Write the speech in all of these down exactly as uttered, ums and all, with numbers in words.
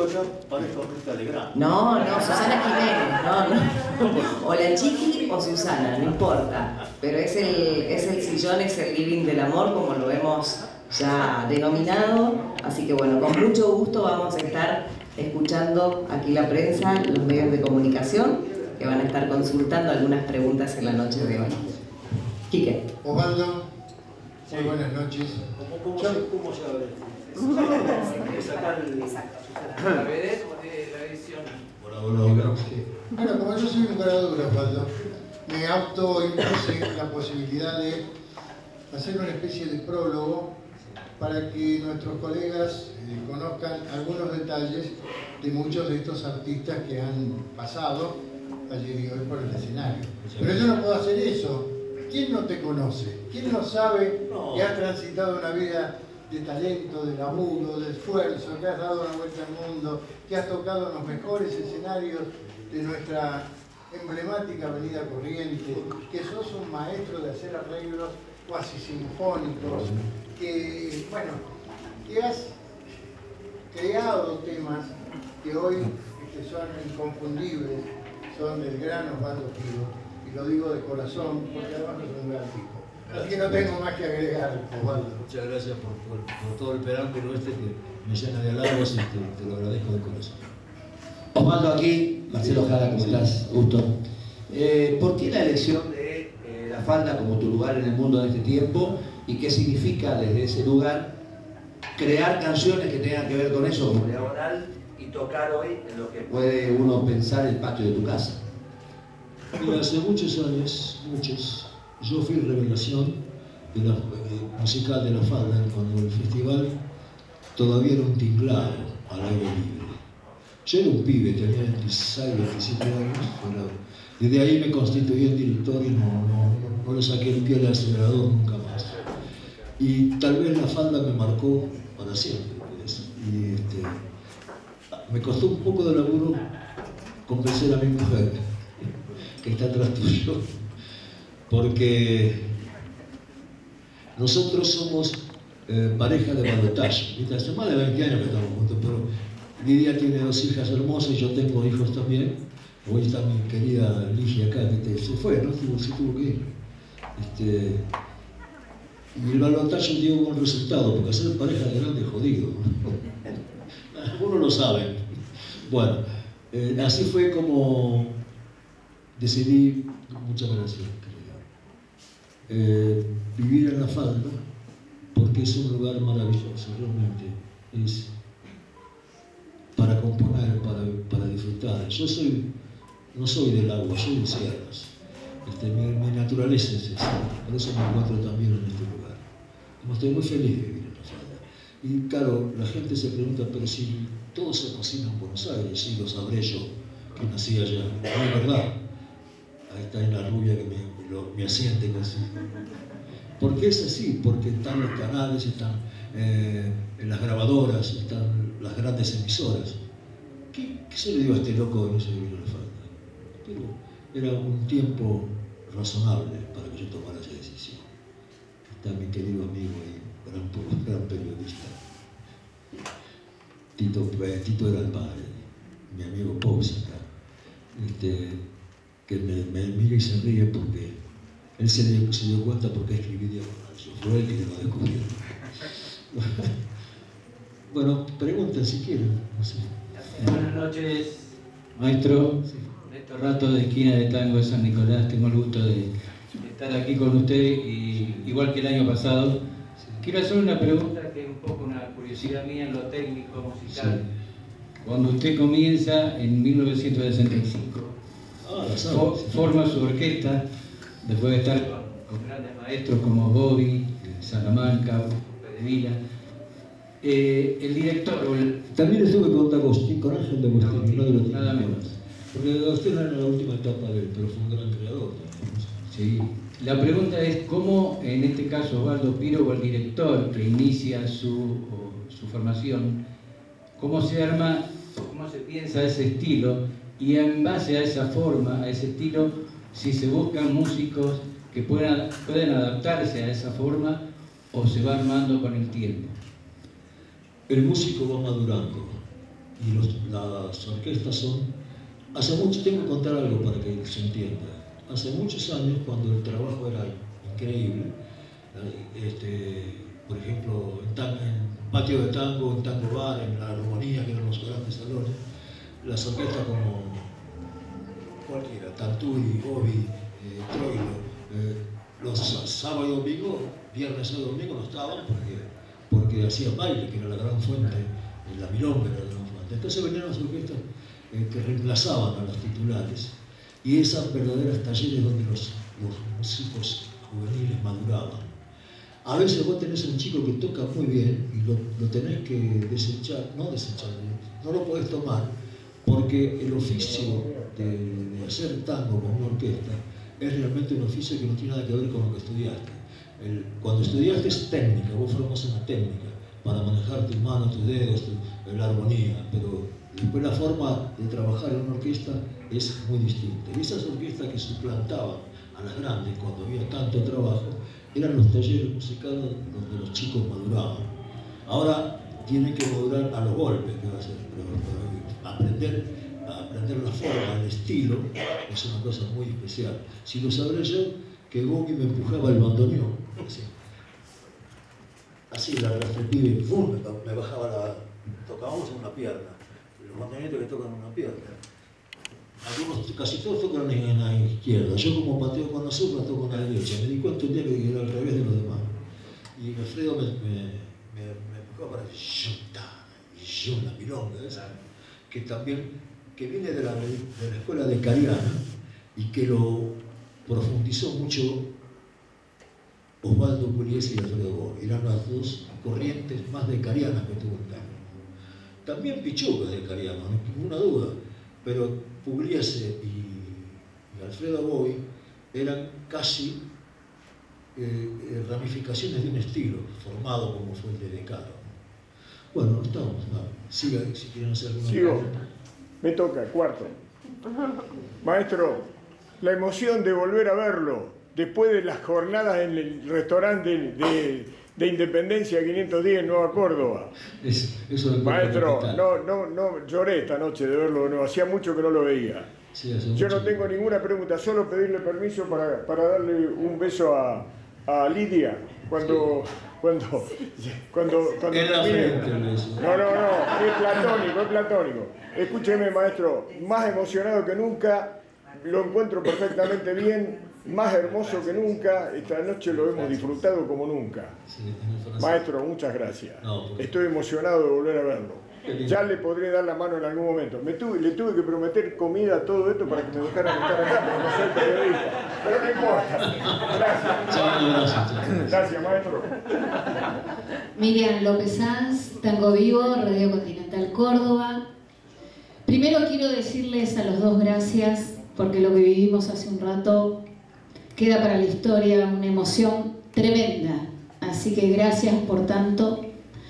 ya parezco Rita Legrand. No, no, Susana Jiménez, no, no. O la Chiqui o Susana, no importa. Pero es el, es el sillón, es el living del amor, como lo hemos ya denominado. Así que bueno, con mucho gusto vamos a estar escuchando aquí la prensa, los medios de comunicación, que van a estar consultando algunas preguntas en la noche de hoy. Quique. Osvaldo, sí. Muy buenas noches. ¿Cómo, cómo, se, cómo se abre? Hay que sacar el... La vedette de la edición. Por ahora, sí. Bueno, como yo soy un caradura, Osvaldo, me autoimpuse la posibilidad de hacer una especie de prólogo para que nuestros colegas eh, conozcan algunos detalles de muchos de estos artistas que han pasado ayer y hoy por el escenario. Pero yo no puedo hacer eso. ¿Quién no te conoce? ¿Quién no sabe no. que has transitado una vida de talento, de laburo, de esfuerzo, que has dado una vuelta al mundo, que has tocado en los mejores escenarios de nuestra emblemática Avenida Corrientes, que sos un maestro de hacer arreglos cuasi sinfónicos, que, bueno, que has creado temas que hoy que son inconfundibles, son del gran Osvaldo Piro, y lo digo de corazón, porque además es un gran tipo. Así que no tengo más que agregar, Osvaldo. Muchas gracias por, por, por todo el perámbulo este que me llena de halagos y te, te lo agradezco de corazón. Osvaldo aquí, Marcelo Jara, ¿cómo estás? Gusto. Eh, ¿Por qué la elección de eh, la falda como tu lugar en el mundo de este tiempo y qué significa desde ese lugar crear canciones que tengan que ver con eso como diagonal y tocar hoy en lo que puede uno pensar el patio de tu casa? Mira, hace muchos años, muchos, yo fui revelación de la, eh, musical de la falda cuando el festival todavía era un tinglado al aire libre. Yo era un pibe, tenía veintiséis, veintisiete años, pero desde ahí me constituí en director y no, no, no, no le saqué el pie al acelerador nunca más. Y tal vez la falda me marcó para siempre, pues. Y este, me costó un poco de laburo convencer a mi mujer, que está atrás tuyo, porque nosotros somos eh, pareja de balotaje. Hace más de veinte años que estamos juntos, pero Lidia tiene dos hijas hermosas y yo tengo hijos también. Hoy está mi querida Ligia acá, que te, se fue, ¿no? Tuvo, se tuvo que ir. Este, y el balotaje dio un buen resultado, porque hacer pareja de grande es jodido. Algunos lo saben. Bueno, eh, así fue como decidí, muchas gracias, eh, vivir en la falda, porque es un lugar maravilloso, realmente. Es para componer, para, para disfrutar. Yo soy, no soy del agua, soy de sierras. Este, mi, mi naturaleza es esa, por eso me encuentro también en este lugar. Como estoy muy feliz de vivir en la falda. Y claro, la gente se pregunta, pero si todo se cocina en Buenos Aires, sí, lo sabré yo, que nací allá. No es verdad. Ahí está en la rubia que me, lo, me asiente casi. ¿Por qué es así? Porque están los canales, están eh, en las grabadoras, están las grandes emisoras. ¿Qué, qué se le dio a este loco que no se le vino la falda? Pero era un tiempo razonable para que yo tomara esa decisión. Está mi querido amigo y gran, gran periodista. Tito, eh, Tito era el padre, mi amigo Pousica. Este, que me, me mira y se ríe porque él se dio, se dio cuenta porque escribí diagonal. Fue él que lo descubrió. Bueno, pregunten si quieren. No sé. Buenas noches, maestro. Sí. En estos ratos de esquina de tango de San Nicolás tengo el gusto de estar aquí con usted, y igual que el año pasado. Sí. Quiero hacer una pregunta que es un poco una curiosidad mía en lo técnico musical. Sí. Cuando usted comienza en mil novecientos sesenta y cinco, ah, for, sí. forma su orquesta, después de estar con, con grandes maestros como Bobby, Salamanca, Pedevila. Eh, el director... O el... También estuve con D'Agostino, con Ángel D'Agostino, no de los nada menos. Porque D'Agostino era la última etapa de él, pero fue un gran creador también. Sí. La pregunta es cómo, en este caso, Osvaldo Piro, o el director que inicia su, su formación, cómo se arma, cómo se piensa ese estilo, y en base a esa forma, a ese estilo, si se buscan músicos que puedan, pueden adaptarse a esa forma o se va armando con el tiempo. El músico va madurando, y los, las orquestas son... Hace mucho, tengo que contar algo para que se entienda. Hace muchos años, cuando el trabajo era increíble, este, por ejemplo, en, tan, en patio de tango, en tango bar, en la armonía, que eran los grandes salones, las orquestas como cualquiera, Tanturi, Bobby, eh, Troilo, eh, los sábados y domingo, viernes y domingo no estaban porque, porque hacían baile, que era la gran fuente, la milonga era la gran fuente. Entonces venían las orquestas eh, que reemplazaban a los titulares, y esas verdaderas talleres donde los, los músicos juveniles maduraban. A veces vos tenés un chico que toca muy bien y lo, lo tenés que desechar, no desechar, no lo podés tomar, porque el oficio de, de hacer tango con una orquesta es realmente un oficio que no tiene nada que ver con lo que estudiaste. El, cuando estudiaste es técnica, vos formas una técnica para manejar tus manos, tus dedos, tu, la armonía, pero después la forma de trabajar en una orquesta es muy distinta. Y esas orquestas que suplantaban a las grandes cuando había tanto trabajo eran los talleres musicales donde los chicos maduraban. Ahora tienen que madurar a los golpes, que va a ser, pero, pero aprender, aprender la forma, el estilo, es una cosa muy especial. Si lo sabré yo, que Gomi me empujaba el bandoneón, así, así la arrastré el pibe, y ¡fum!, me bajaba la... tocábamos en una pierna, los bandoneones que tocan en una pierna. Algunos, casi todos tocan en la izquierda. Yo como pateo con la zurda toco en la derecha. Me di cuenta un día que era al revés de los demás. Y Alfredo me, me, me, me empujaba para y yo la milonga esa, que también que viene de la, de la escuela de Cariana y que lo profundizó mucho Osvaldo Pugliese y Alfredo Gobi. Eran las dos corrientes más de Cariana que tuvo el tango. También Pichuca de Cariana, no hay ninguna duda, pero Pugliese y, y Alfredo Gobi eran casi eh, eh, ramificaciones de un estilo formado como fue el de Decaro. Bueno, estamos, no, siga si quieren hacer alguna Sigo, pregunta. me toca, cuarto. Maestro, la emoción de volver a verlo después de las jornadas en el restaurante de, de, de Independencia quinientos diez en Nueva Córdoba. Es, eso es Maestro, no, no, no, lloré esta noche de verlo de nuevo, hacía mucho que no lo veía. Sí, yo mucho. no tengo ninguna pregunta, solo pedirle permiso para, para darle un beso a, a Lidia cuando... Sí. Cuando, cuando, cuando en la frente, no, no, no, es platónico, es platónico. Escúcheme, maestro, más emocionado que nunca, lo encuentro perfectamente bien, más hermoso que nunca, esta noche lo hemos disfrutado como nunca. Maestro, muchas gracias. Estoy emocionado de volver a verlo. Ya le podré dar la mano en algún momento. Me tuve, le tuve que prometer comida a todo esto para que me dejaran estar acá, porque no soy periodista. Pero no importa. Gracias. Gracias, Gracias, maestro. Miriam López Sanz, Tango Vivo, Radio Continental Córdoba. Primero quiero decirles a los dos gracias, porque lo que vivimos hace un rato queda para la historia, una emoción tremenda. Así que gracias por tanto.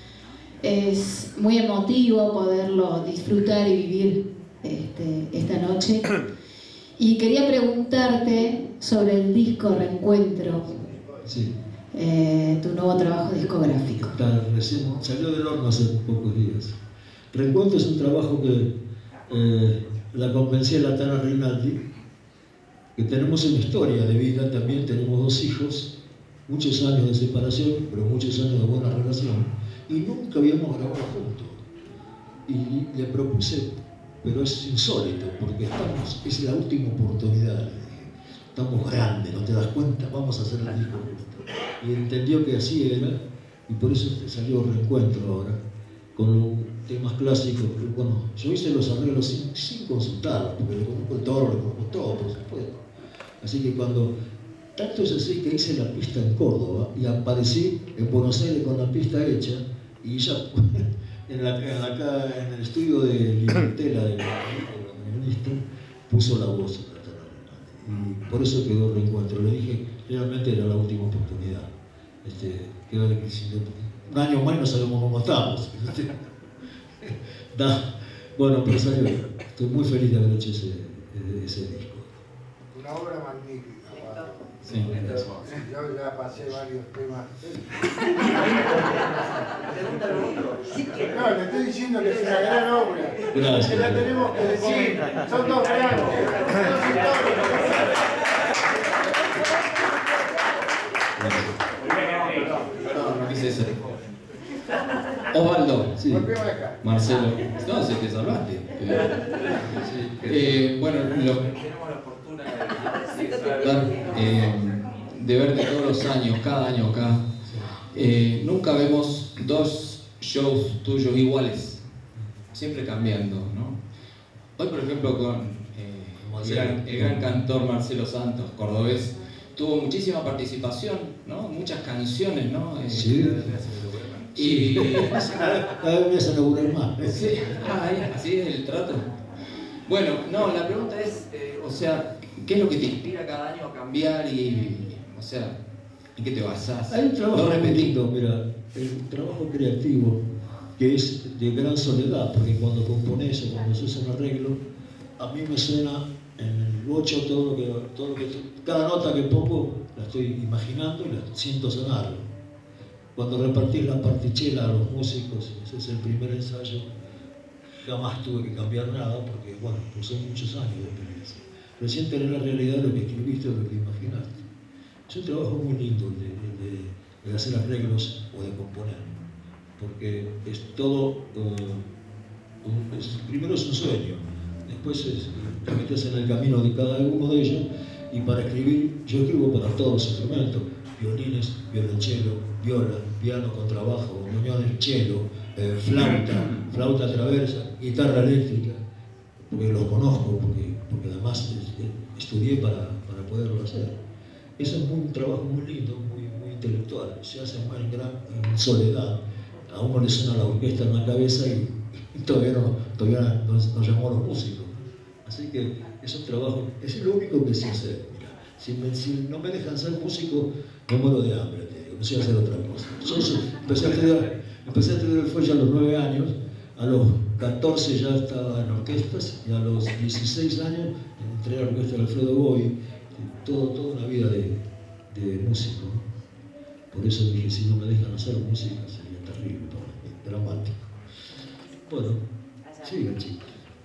Es muy emotivo poderlo disfrutar y vivir este, esta noche. Y quería preguntarte sobre el disco Reencuentro, sí. eh, tu nuevo trabajo discográfico. Está, recién salió del horno hace pocos días. Reencuentro es un trabajo que eh, la convencí a la Tana Rinaldi, que tenemos una historia de vida, también tenemos dos hijos, muchos años de separación, pero muchos años de buena relación. Y nunca habíamos grabado juntos. Y le propuse, pero es insólito, porque estamos, es la última oportunidad. Estamos grandes, ¿no te das cuenta? Vamos a hacer el disco juntos. Y entendió que así era, y por eso salió Reencuentro ahora, con temas clásicos. Bueno, yo hice los arreglos sin, sin consultarlo, porque le conozco el toro, le conozco todo, por supuesto. Así que cuando... Tanto es así que hice la pista en Córdoba y aparecí en Buenos Aires con la pista hecha y ya en, la, en, la, en el estudio de Libertela de la ministra puso la voz y por eso quedó Reencuentro. Le dije, realmente era la última oportunidad. Este, quedó de, un año más no sabemos cómo estamos. Da, bueno, pero salió. Estoy muy feliz de haber hecho ese, ese disco. Una obra magnífica. Sí. Yo ya pasé varios temas. No, le estoy diciendo que es una gran obra. Gracias. Que la tenemos que decir. Son dos granos. Perdón, no quise ser. Osvaldo, sí. Volvemos acá. Marcelo. No, sé que salvaste. Eh, eh, bueno, lo, Tenemos la fortuna de, eh, de verte todos los años, cada año acá. Eh, nunca vemos dos shows tuyos iguales, siempre cambiando, ¿no? Hoy, por ejemplo, con eh, el, gran, el gran cantor Marcelo Santos, cordobés, tuvo muchísima participación, ¿no? Muchas canciones, ¿no? Eh, Sí. Y cada vez me hacen laburar más. sí, ah, ahí, así es el trato. Bueno, no, la pregunta es, eh, o sea, ¿qué es lo que te inspira cada año a cambiar y, o sea, en qué te basás? Hay un trabajo No muy repetí. lindo, mira, el trabajo creativo que es de gran soledad, porque cuando compones o cuando se hace un arreglo, a mí me suena en el bocho todo lo que, todo lo que, cada nota que pongo la estoy imaginando y la siento sonar. Cuando repartís la partichela a los músicos, ese es el primer ensayo, jamás tuve que cambiar nada porque, bueno, pues son muchos años de experiencia. Recién tener la realidad de lo que escribiste o lo que imaginaste. Es un trabajo muy lindo el de, el de, de hacer arreglos o de componer, porque es todo, uh, un, es, primero es un sueño, después es, te metes en el camino de cada uno de ellos, y para escribir, yo escribo para todos los instrumentos, violines, violonchelo, viola, piano, contrabajo, muñones, cello, eh, flauta, flauta traversa, guitarra eléctrica, porque lo conozco, porque, porque además eh, estudié para, para poderlo hacer. Eso es un trabajo muy lindo, muy, muy intelectual, se hace en, gran, en soledad. A uno le suena la orquesta en la cabeza y, y todavía, no, todavía nos, nos llamó a los músicos. Así que es un trabajo, es lo único que sé hacer. Mira, si, me, si no me dejan ser músico, me muero de hambre, te digo, no sé hacer otra cosa. Yo, yo empecé, a estudiar, empecé a estudiar el fuelle a los nueve años, a los catorce ya estaba en orquestas y a los dieciséis años entré a la orquesta de Alfredo Boy, todo, toda una vida de, de músico. Por eso dije, si no me dejan hacer música sería terrible para mí, dramático. Bueno, sigan chicos.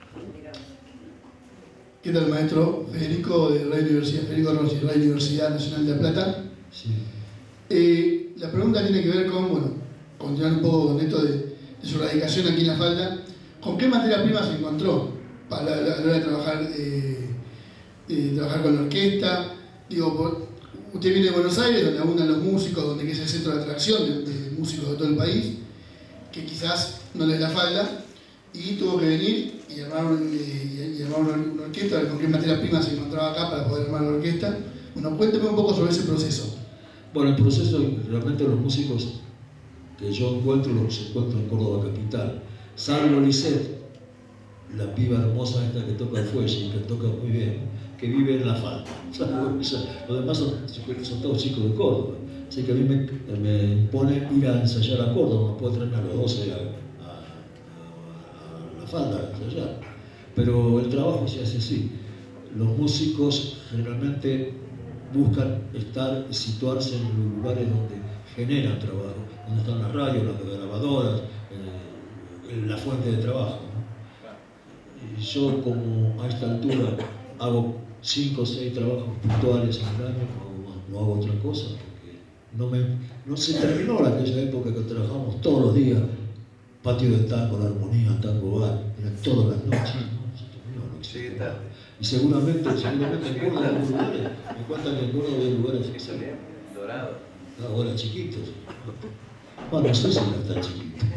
¿Qué tal, maestro? Federico de Radio Universidad, Federico Rossi, Radio Universidad Nacional de La Plata. Sí. Eh, la pregunta tiene que ver con, bueno, continuar un poco con esto de, de su radicación aquí en La Falda. ¿Con qué materia prima se encontró para la, la, a la hora de trabajar, eh, eh, trabajar con la orquesta? Digo, por, usted viene de Buenos Aires, donde abundan los músicos, donde es el centro de atracción de, de músicos de todo el país, que quizás no les da falda, y tuvo que venir y armar, un, y, y armar una, una orquesta. ¿Con qué materia prima se encontraba acá para poder armar la orquesta? Bueno, cuénteme un poco sobre ese proceso. Bueno, el proceso, realmente los músicos que yo encuentro, los encuentro en Córdoba capital. Salvo Lisette, la piba hermosa esta que toca el fuelle y que toca muy bien, que vive en La Falda. Los demás son, son todos chicos de Córdoba. Así que a mí me, me pone ir a ensayar a Córdoba, me puedo traer a los doce a, a, a, a La Falda a ensayar. Pero el trabajo se hace así. Los músicos generalmente buscan estar, situarse en los lugares donde generan trabajo, donde están las radios, las grabadoras, eh, la fuente de trabajo, ¿no? Y yo, como a esta altura hago cinco o seis trabajos puntuales al año, no, no hago otra cosa, porque no, me, no se terminó la aquella época que trabajamos todos los días, patio de tango, la armonía, tango bar, eran todas las noches, ¿no? Se terminó, no existe nada. Y seguramente, seguramente en Córdoba hay lugares, me cuentan que en Córdoba hay lugares Dorado. ahora chiquitos. Bueno, no sé si no están chiquitos.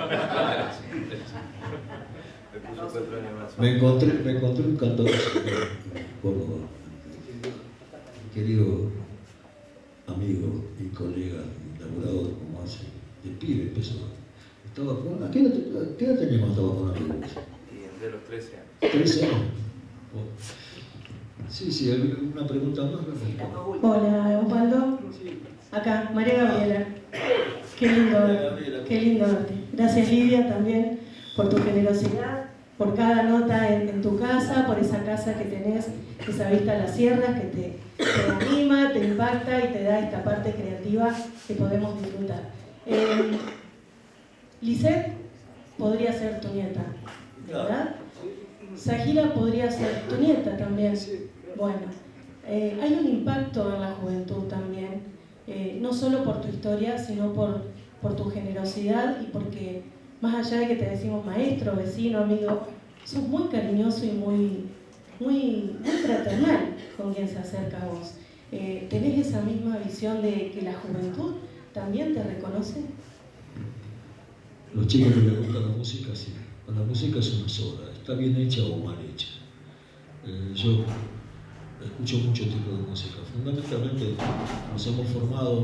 Me encontré, me encontré un cantor en Córdoba, mi querido amigo y colega, laburador, como hace, de pibe empezó. Estaba con, ¿a qué edad, a qué edad teníamos estaba con amigos? Y de los trece años. trece años. Sí, sí, una pregunta más. Hola, Osvaldo. Acá, María Gabriela. Qué lindo, qué lindo verte. Gracias, Lidia, también por tu generosidad, por cada nota en, en tu casa, por esa casa que tenés, esa vista a las sierras que te, te anima, te impacta y te da esta parte creativa que podemos disfrutar. Eh, Lisette podría ser tu nieta, ¿verdad? Zahira podría ser tu nieta también. Bueno, eh, hay un impacto en la juventud también, eh, no solo por tu historia, sino por, por tu generosidad y porque, más allá de que te decimos maestro, vecino, amigo, sos muy cariñoso y muy, muy, muy fraternal con quien se acerca a vos. Eh, ¿Tenés esa misma visión de que la juventud también te reconoce? Los chicos que les gusta la música, sí. La música es una sola, está bien hecha o mal hecha. Eh, yo escucho mucho tipo de música. Fundamentalmente nos hemos formado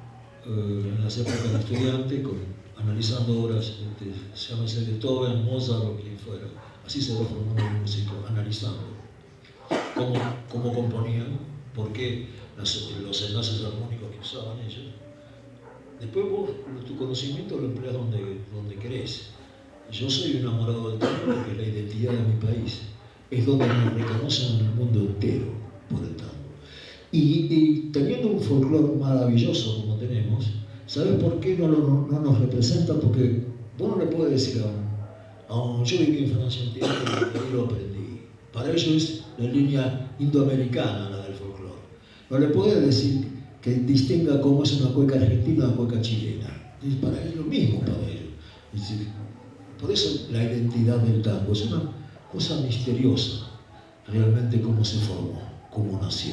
eh, en las épocas de estudiante con, analizando obras, de, llámese Beethoven, Mozart o quien fuera. Así se va formando el músico, analizando cómo, cómo componían, por qué las, los enlaces armónicos que usaban ellos. Después vos tu conocimiento lo empleas donde, donde querés. Yo soy un enamorado del tango porque es la identidad de mi país. Es donde me reconocen en el mundo entero por el tango. Y, y teniendo un folclore maravilloso como tenemos, ¿sabes por qué no, lo, no nos representa? Porque vos no le puedes decir a un... A un yo viví en Francia un tiempo y ahí lo aprendí. Para ellos es la línea indoamericana la del folclore. No le puedes decir que distinga cómo es una cueca argentina de una cueca chilena. Es para ellos lo mismo, para ellos. Es decir, por eso la identidad del tango es una cosa misteriosa, realmente cómo se formó, cómo nació.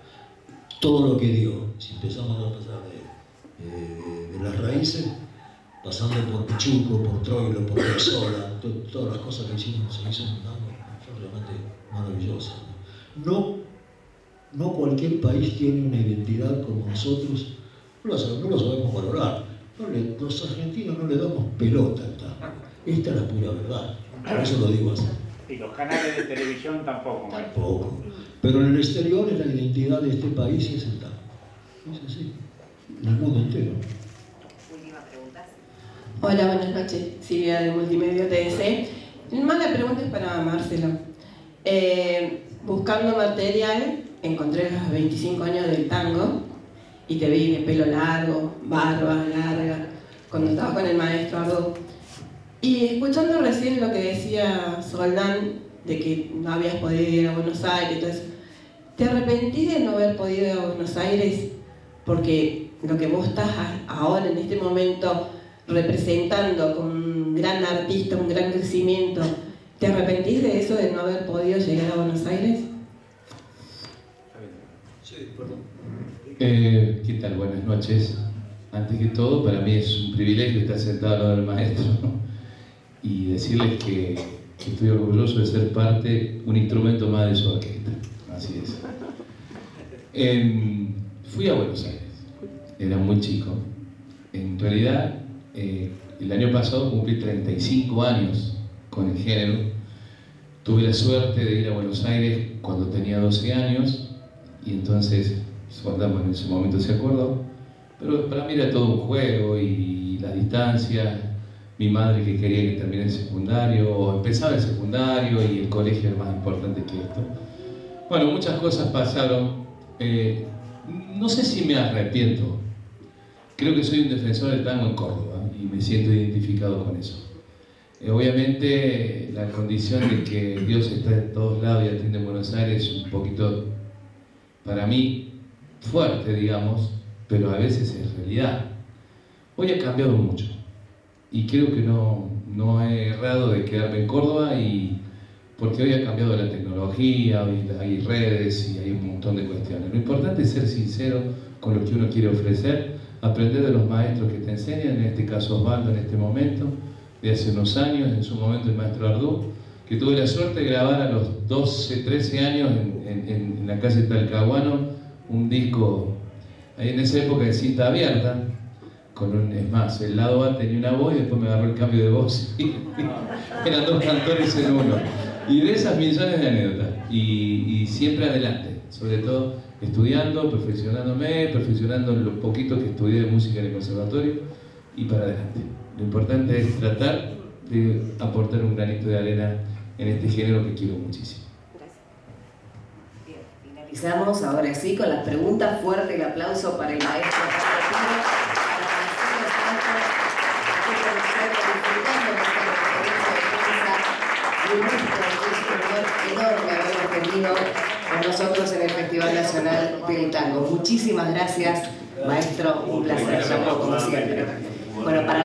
Todo lo que dio, si empezamos a pasar de, de, de las raíces, pasando por Pichuco, por Troilo, por Piazzolla, to, todas las cosas que hicimos, se hizo en el tango, son realmente maravillosas. No, no cualquier país tiene una identidad como nosotros, no lo, no lo sabemos valorar. No le, los argentinos no le damos pelota al tango. Esta es la pura verdad, por eso lo digo así. Y los canales de televisión tampoco. Tampoco. Pero en el exterior es la identidad de este país y es el tango. Es así, en el mundo entero. Última pregunta. Hola, buenas noches. Silvia de Multimedia T D C. Más la pregunta es para Marcelo. Eh, buscando material, encontré los veinticinco años del tango y te vi de pelo largo, barba larga, cuando estabas con el maestro Ardú. Y escuchando recién lo que decía Soldán, de que no habías podido ir a Buenos Aires y todo eso, ¿te arrepentís de no haber podido ir a Buenos Aires? Porque lo que vos estás ahora, en este momento, representando con un gran artista, un gran crecimiento, ¿te arrepentís de eso, de no haber podido llegar a Buenos Aires? Sí, perdón. Eh, ¿Qué tal? Buenas noches. Antes que todo, para mí es un privilegio estar sentado al lado del maestro y decirles que, que estoy orgulloso de ser parte, un instrumento más de su orquesta. Así es. Eh, fui a Buenos Aires, era muy chico. En realidad, eh, el año pasado cumplí treinta y cinco años con el género. Tuve la suerte de ir a Buenos Aires cuando tenía doce años y entonces Soldán en ese momento se acordó. Pero para mí era todo un juego y la distancia, mi madre que quería que termine el secundario, o empezaba el secundario y el colegio era más importante que esto. Bueno, muchas cosas pasaron. Eh, no sé si me arrepiento. Creo que soy un defensor del tango en Córdoba y me siento identificado con eso. Eh, obviamente la condición de que Dios está en todos lados y atiende en Buenos Aires es un poquito, para mí, fuerte, digamos, pero a veces es realidad. Hoy ha cambiado mucho y creo que no, no he errado de quedarme en Córdoba, y porque hoy ha cambiado la tecnología, hoy hay redes y hay un montón de cuestiones. Lo importante es ser sincero con lo que uno quiere ofrecer, aprender de los maestros que te enseñan, en este caso Osvaldo en este momento, de hace unos años, en su momento el maestro Ardú, que tuve la suerte de grabar a los doce, trece años en, en, en la calle Talcahuano un disco. Ahí en esa época de cinta abierta, con un, es más, el lado A tenía una voz y después me agarró el cambio de voz. Y, eran dos cantores en uno. Y de esas millones de anécdotas. Y, y siempre adelante, sobre todo estudiando, perfeccionándome, perfeccionando lo poquito que estudié de música en el conservatorio y para adelante. Lo importante es tratar de aportar un granito de arena en este género que quiero muchísimo. Bien, finalizamos ahora sí con las preguntas. Fuerte el aplauso para el maestro Carlos Pino, para Marcelo Santos, disfrutando de esta conferencia de prensa. Es un honor enorme haberlos tenido con nosotros en el Festival Nacional del Tango. Muchísimas gracias, maestro, un placer, como siempre. Bueno, para